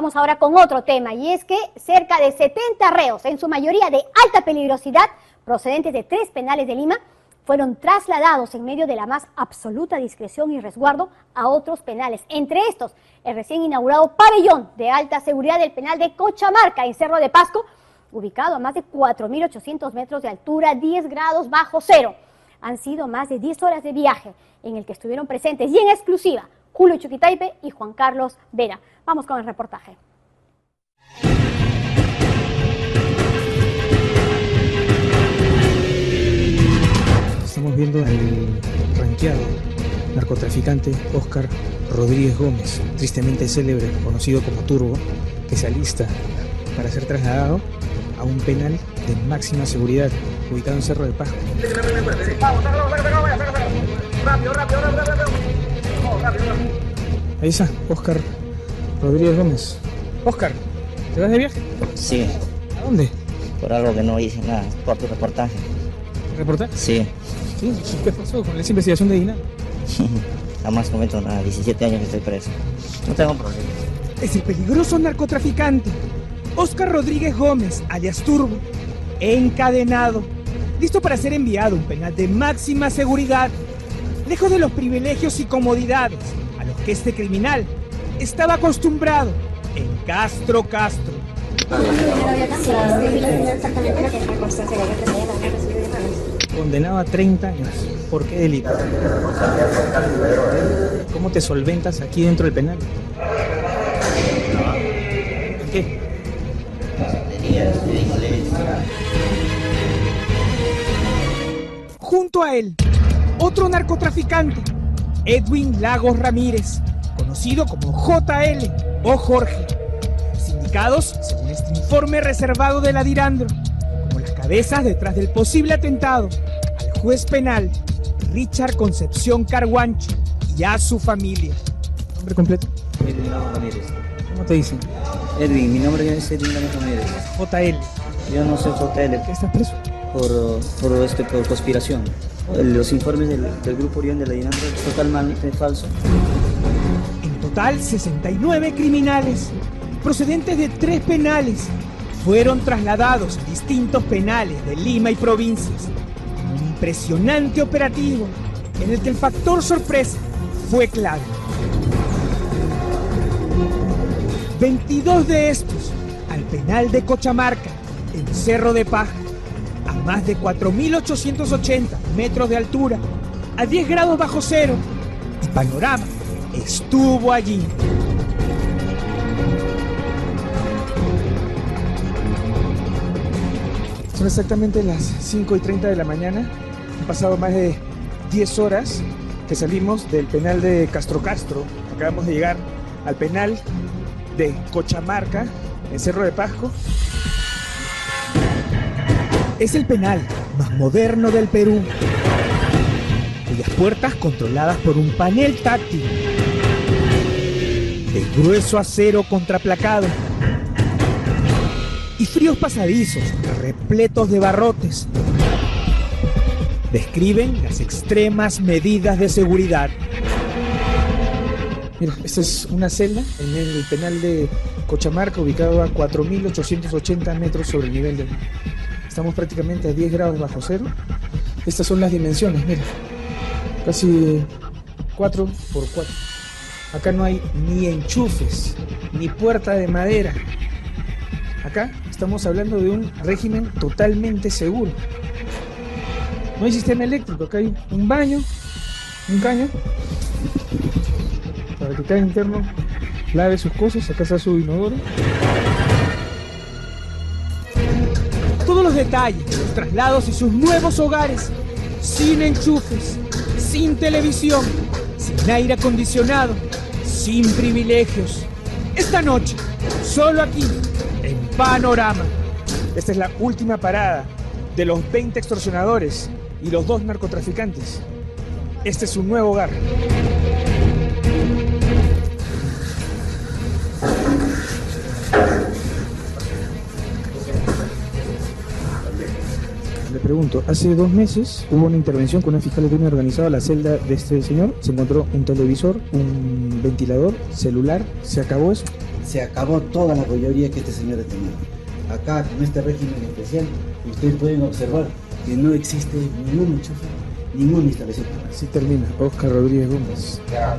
Vamos ahora con otro tema, y es que cerca de 70 reos, en su mayoría de alta peligrosidad, procedentes de 3 penales de Lima, fueron trasladados en medio de la más absoluta discreción y resguardo a otros penales. Entre estos, el recién inaugurado pabellón de alta seguridad del penal de Cochamarca, en Cerro de Pasco, ubicado a más de 4.800 metros de altura, 10 grados bajo cero. Han sido más de 10 horas de viaje en el que estuvieron presentes y en exclusiva Julio Chuquitaipe y Juan Carlos Vera. Vamos con el reportaje. Estamos viendo al ranqueado narcotraficante Óscar Rodríguez Gómez, tristemente célebre, conocido como Turbo, que se alista para ser trasladado a un penal de máxima seguridad, ubicado en Cerro de Pasco. Ahí está, Óscar Rodríguez Gómez. Óscar, ¿te vas de viaje? Sí. ¿A dónde? Por algo que no hice nada, por tu reportaje. ¿Reportaje? Sí. ¿Sí? ¿Qué pasó con esa investigación de Dinamo? Jamás cometo nada, 17 años que estoy preso. No tengo problema. Es el peligroso narcotraficante Óscar Rodríguez Gómez, alias Turbo, encadenado, listo para ser enviado a un penal de máxima seguridad, lejos de los privilegios y comodidades a los que este criminal estaba acostumbrado en Castro. Condenado a 30 años. ¿Por qué delito? ¿Cómo te solventas aquí dentro del penal? ¿En qué? Junto a él, otro narcotraficante, Edwin Lagos Ramírez, conocido como JL o Jorge, sindicados según este informe reservado de la Dirandro, como las cabezas detrás del posible atentado al juez penal Richard Concepción Carguancho y a su familia. ¿Nombre completo? Edwin Lagos Ramírez. ¿Cómo te dicen? Edwin, mi nombre es Edwin Lagos Ramírez. JL. Yo no soy JL. ¿Qué estás preso? Por conspiración. Los informes del Grupo Orión de la Dinamo es totalmente falso. En total, 69 criminales, procedentes de 3 penales, fueron trasladados a distintos penales de Lima y provincias. Un impresionante operativo en el que el factor sorpresa fue clave. 22 de estos al penal de Cochamarca, en Cerro de Paja, a más de 4.880 metros de altura, a 10 grados bajo cero, y Panorama estuvo allí. Son exactamente las 5:30 de la mañana. Han pasado más de 10 horas que salimos del penal de Castro. Acabamos de llegar al penal de Cochamarca, en Cerro de Pasco. Es el penal más moderno del Perú, cuyas puertas controladas por un panel táctil de grueso acero contraplacado y fríos pasadizos repletos de barrotes describen las extremas medidas de seguridad. Mira, esta es una celda en el penal de Cochamarca, ubicado a 4.880 metros sobre el nivel del mar. Estamos prácticamente a 10 grados bajo cero. Estas son las dimensiones, mira. Casi 4 por 4. Acá no hay ni enchufes, ni puerta de madera. Acá estamos hablando de un régimen totalmente seguro. No hay sistema eléctrico, acá hay un baño, un caño, para que cada interno lave sus cosas. Acá está su inodoro. Todos los detalles de los traslados y sus nuevos hogares, sin enchufes, sin televisión, sin aire acondicionado, sin privilegios. Esta noche, solo aquí, en Panorama. Esta es la última parada de los 20 extorsionadores y los 2 narcotraficantes. Este es su nuevo hogar. Le pregunto, hace 2 meses hubo una intervención con una fiscal de crimen organizado a la celda de este señor. Se encontró un televisor, un ventilador, celular. ¿Se acabó eso? se acabó toda la joyería que este señor ha tenido. Acá, con este régimen especial, ustedes pueden observar que no existe ningún enchufe, ninguna instalación. Así termina Oscar Rodríguez Gómez.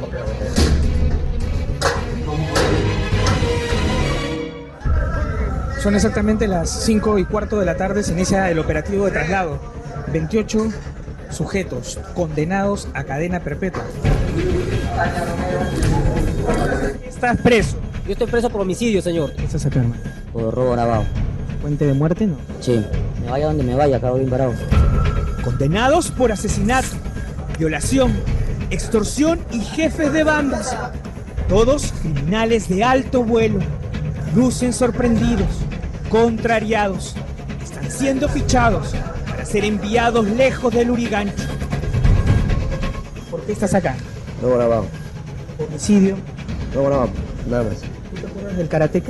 Son exactamente las 5:15 de la tarde, se inicia el operativo de traslado. 28 sujetos condenados a cadena perpetua. Estás preso. Yo estoy preso por homicidio, señor. ¿Qué estás acá, hermano? Por robo grabado. ¿Fuente de muerte, no? Sí. Me vaya donde me vaya, acabo bien parado. Condenados por asesinato, violación, extorsión y jefes de bandas. Todos criminales de alto vuelo. Lucen sorprendidos, contrariados. Están siendo fichados para ser enviados lejos del Lurigancho. ¿Por qué estás acá? Robo grabado. Homicidio. Robo grabado, nada más. ¿Tú te acuerdas del karateca?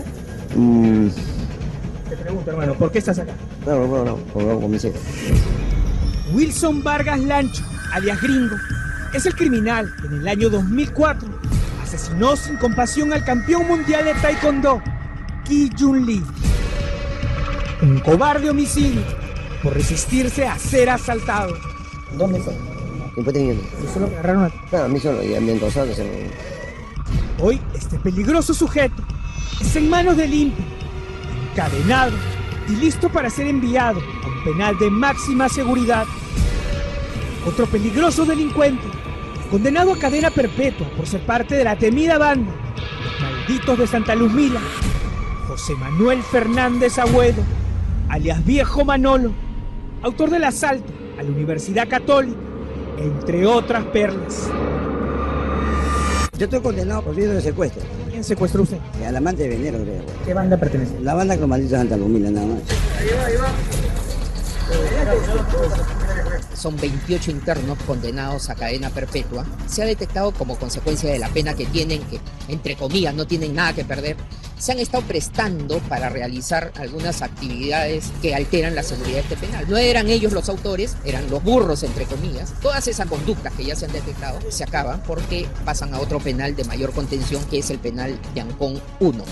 Te pregunto, hermano, ¿por qué estás acá? No, por homicidio. Wilson Vargas Lancho, alias Gringo, es el criminal que en el año 2004 asesinó sin compasión al campeón mundial de taekwondo, Ki Jun Lee. Un cobarde homicidio por resistirse a ser asaltado. ¿Dónde fue? ¿Quién fue teniendo? Solo me agarraron a... No, a mí solo, y a mi encosado que se me... Hoy este peligroso sujeto es en manos del INPE, encadenado y listo para ser enviado a un penal de máxima seguridad. Otro peligroso delincuente, condenado a cadena perpetua por ser parte de la temida banda Los Malditos de Santa Luzmila, José Manuel Fernández Agüedo, alias Viejo Manolo, autor del asalto a la Universidad Católica, entre otras perlas. Yo estoy condenado por riesgo de secuestro. ¿Quién secuestró usted? Al amante de Venero, creo. ¿Qué banda pertenece? La banda Los Malditos de Santa Luzmila, nada más. Son 28 internos condenados a cadena perpetua. Se ha detectado como consecuencia de la pena que tienen, que entre comillas no tienen nada que perder, se han estado prestando para realizar algunas actividades que alteran la seguridad de este penal. No eran ellos los autores, eran los burros entre comillas. Todas esas conductas que ya se han detectado se acaban porque pasan a otro penal de mayor contención, que es el penal de Ancón 1.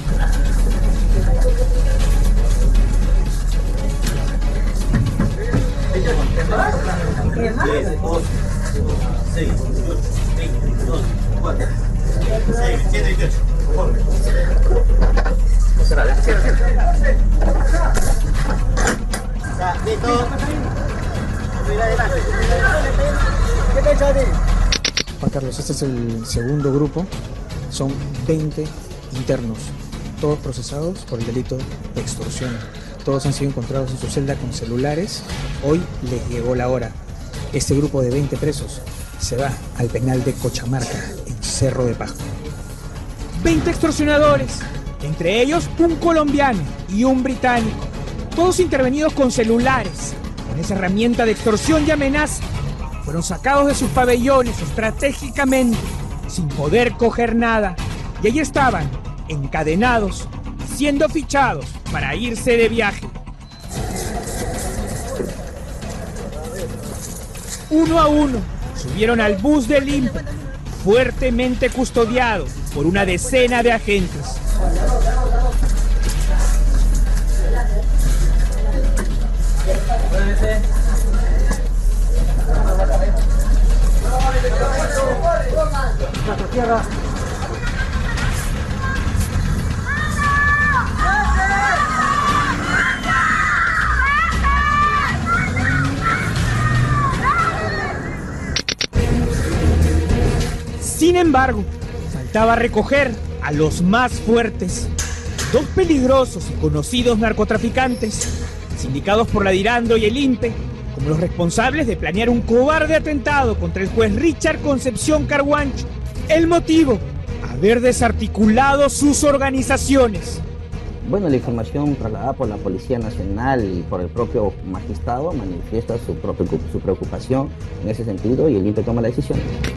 Juan Carlos, este es el segundo grupo. Son 20 internos, todos procesados por el delito de extorsión. Todos han sido encontrados en su celda con celulares. Hoy les llegó la hora. Este grupo de 20 presos se va al penal de Cochamarca, en Cerro de Pasco. 20 extorsionadores, entre ellos un colombiano y un británico, todos intervenidos con celulares. Con esa herramienta de extorsión y amenaza, fueron sacados de sus pabellones estratégicamente, sin poder coger nada, y allí estaban, encadenados, siendo fichados para irse de viaje. Uno a uno subieron al bus del INPE, fuertemente custodiado por una decena de agentes. Sin embargo, faltaba recoger a los más fuertes, dos peligrosos y conocidos narcotraficantes, sindicados por la DIRANDO y el INPE, como los responsables de planear un cobarde atentado contra el juez Richard Concepción Carguancho. El motivo, haber desarticulado sus organizaciones. Bueno, la información trasladada por la Policía Nacional y por el propio magistrado manifiesta su preocupación en ese sentido y el INPE toma la decisión.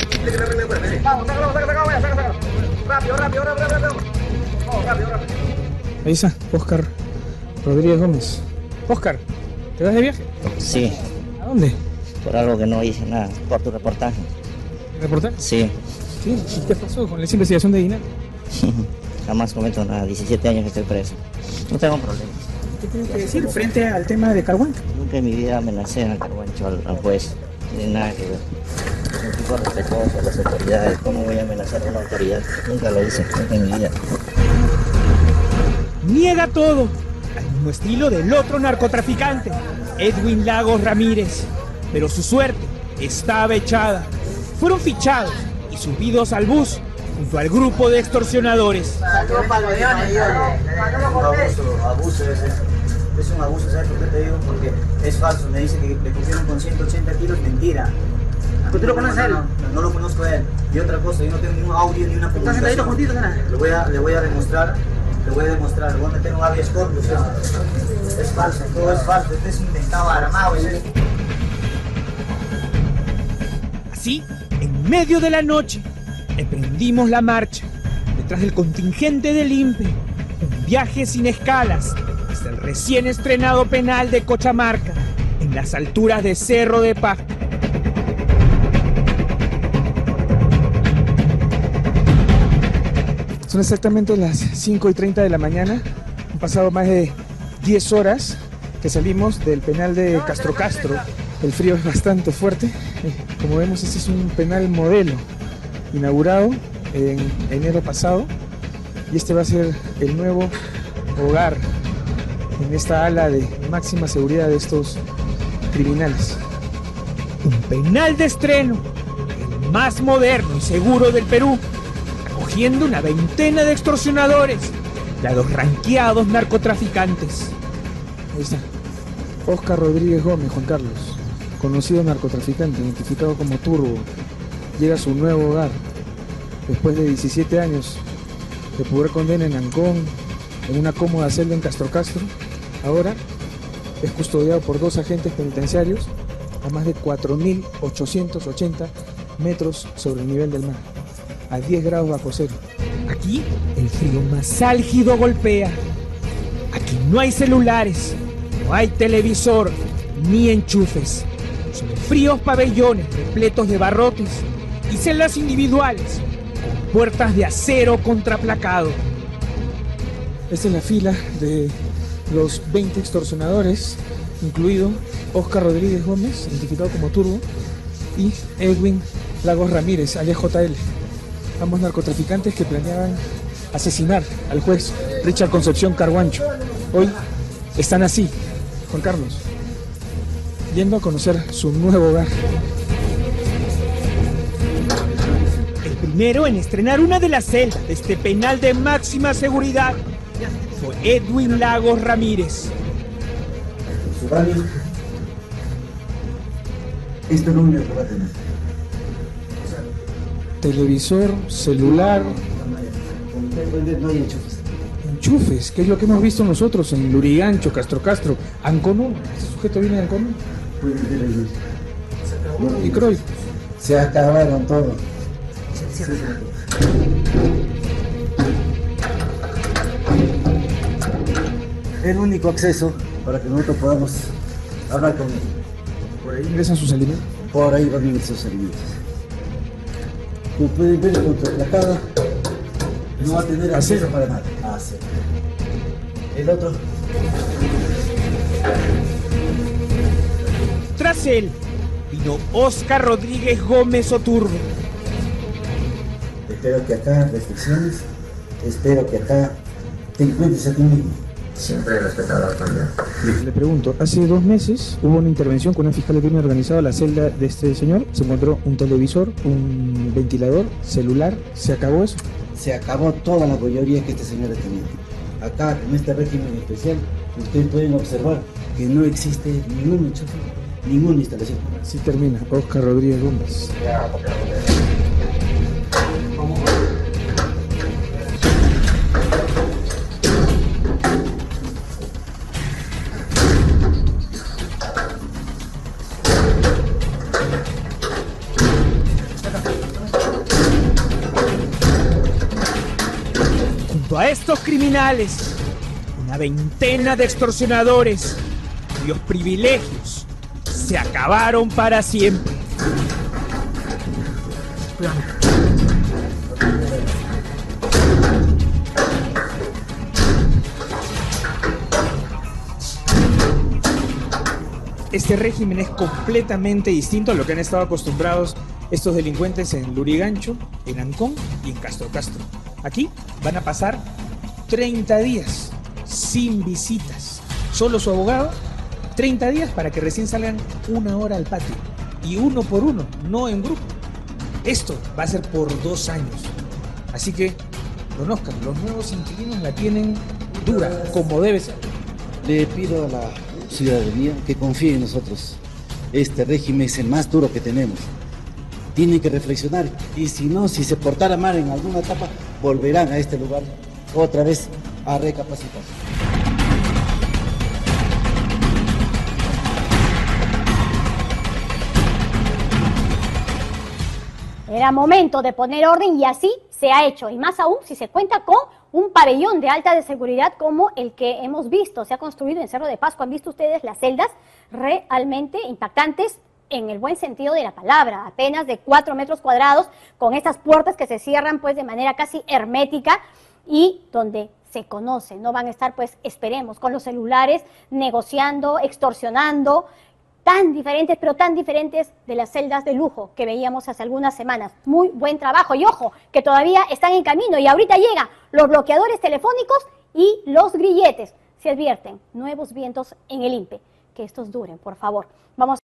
Ahí está, Oscar Rodríguez Gómez. Oscar, ¿te vas de viaje? Sí, ¿A dónde? por algo que no hice nada, por tu reportaje. ¿Reportaje? Sí. Sí, ¿y qué pasó con esa investigación de Dinar? Jamás cometo nada, 17 años que estoy preso. No tengo problemas. ¿Qué tiene que decir frente al tema de Carhuanca? Nunca en mi vida amenacé a Carhuancho, al juez. No tiene nada que ver. Soy un tipo respetuoso a las autoridades. ¿Cómo voy a amenazar a una autoridad? Nunca lo hice, nunca en mi vida. Niega todo, al mismo estilo del otro narcotraficante, Edwin Lagos Ramírez. Pero su suerte estaba echada. Fueron fichados y subidos al bus junto al grupo de extorsionadores. Abuso es un abuso, ¿sabes por qué te digo? Porque es falso, me dice que le cogieron con 180 kilos, mentira. ¿Tú lo conoces a él? No lo conozco a él. Y otra cosa, yo no tengo ni un audio ni una comunicación. ¿Estás juntitos, le voy a demostrar, le voy a meter un habeas corpus. Es falso, todo es falso, este es inventado, armado. Así, en medio de la noche, emprendimos la marcha, detrás del contingente del INPE, un viaje sin escalas, hasta el recién estrenado penal de Cochamarca, en las alturas de Cerro de Paja. Son exactamente las 5:30 de la mañana. Han pasado más de 10 horas que salimos del penal de Castro Castro. El frío es bastante fuerte. Como vemos, este es un penal modelo, inaugurado en enero pasado. Y este va a ser el nuevo hogar en esta ala de máxima seguridad de estos criminales. Un penal de estreno, el más moderno y seguro del Perú, acogiendo una veintena de extorsionadores y a los ranqueados narcotraficantes. Ahí está, Oscar Rodríguez Gómez, Juan Carlos, conocido narcotraficante, identificado como Turbo, llega a su nuevo hogar después de 17 años de pura condena en Ancón, en una cómoda celda en Castro Castro. Ahora es custodiado por 2 agentes penitenciarios a más de 4.880 metros sobre el nivel del mar, a 10 grados bajo cero. Aquí el frío más álgido golpea. Aquí no hay celulares, no hay televisor, ni enchufes. Son fríos pabellones repletos de barrotes y celdas individuales con puertas de acero contraplacado. Esta es la fila de los 20 extorsionadores, incluido Oscar Rodríguez Gómez, identificado como Turbo, y Edwin Lagos Ramírez, alias JL. Ambos narcotraficantes que planeaban asesinar al juez Richard Concepción Carhuancho. Hoy están así, Juan Carlos, yendo a conocer su nuevo hogar. El primero en estrenar una de las celdas de este penal de máxima seguridad fue Edwin Lagos Ramírez. Esto es lo único que va a tener. Televisor, celular, No hay enchufes. enchufes, que es lo que hemos visto nosotros en Lurigancho, Castro Castro, Ancono. Este sujeto viene de Ancono. Pueden meter ahí. Y Croy. Se acabaron todo. El único acceso para que nosotros podamos hablar con él. Por ahí ingresan sus alimentos. Por ahí van a ir sus alimentos. Como pueden ver, contraplacada, no va a tener acceso para nada. Acero. El otro. Tras él vino Oscar Rodríguez Gómez Oturbo. Espero que acá, restricciones, espero que acá te encuentres a ti mismo. Siempre he respetado la autoridad. Le pregunto, hace 2 meses hubo una intervención con un fiscal de crimen organizado a la celda de este señor. Se encontró un televisor, un ventilador, celular. ¿Se acabó eso? Se acabó toda la boyería que este señor ha tenido. Acá, en este régimen especial, ustedes pueden observar que no existe ningún enchufe, ninguna instalación. Así termina Oscar Rodríguez Gómez. Junto a estos criminales, una veintena de extorsionadores cuyos privilegios se acabaron para siempre. Este régimen es completamente distinto a lo que han estado acostumbrados estos delincuentes en Lurigancho, en Ancón y en Castro Castro. Aquí van a pasar 30 días sin visitas. Solo su abogado, 30 días para que recién salgan 1 hora al patio. Y uno por uno, no en grupo. Esto va a ser por 2 años. Así que, don Oscar, los nuevos inquilinos la tienen dura, como debe ser. Le pido a la ciudadanía que confíe en nosotros. Este régimen es el más duro que tenemos. Tienen que reflexionar y si no, si se portara mal en alguna etapa, volverán a este lugar otra vez a recapacitar. Era momento de poner orden y así se ha hecho, y más aún si se cuenta con un pabellón de alta seguridad como el que hemos visto. Se ha construido en Cerro de Pasco. Han visto ustedes las celdas realmente impactantes en el buen sentido de la palabra, apenas de 4 metros cuadrados, con estas puertas que se cierran pues de manera casi hermética y donde se conoce, no van a estar pues, esperemos, con los celulares negociando, extorsionando, tan diferentes, pero tan diferentes de las celdas de lujo que veíamos hace algunas semanas. Muy buen trabajo y ojo, que todavía están en camino y ahorita llegan los bloqueadores telefónicos y los grilletes. Se advierten nuevos vientos en el INPE. Que estos duren, por favor. Vamos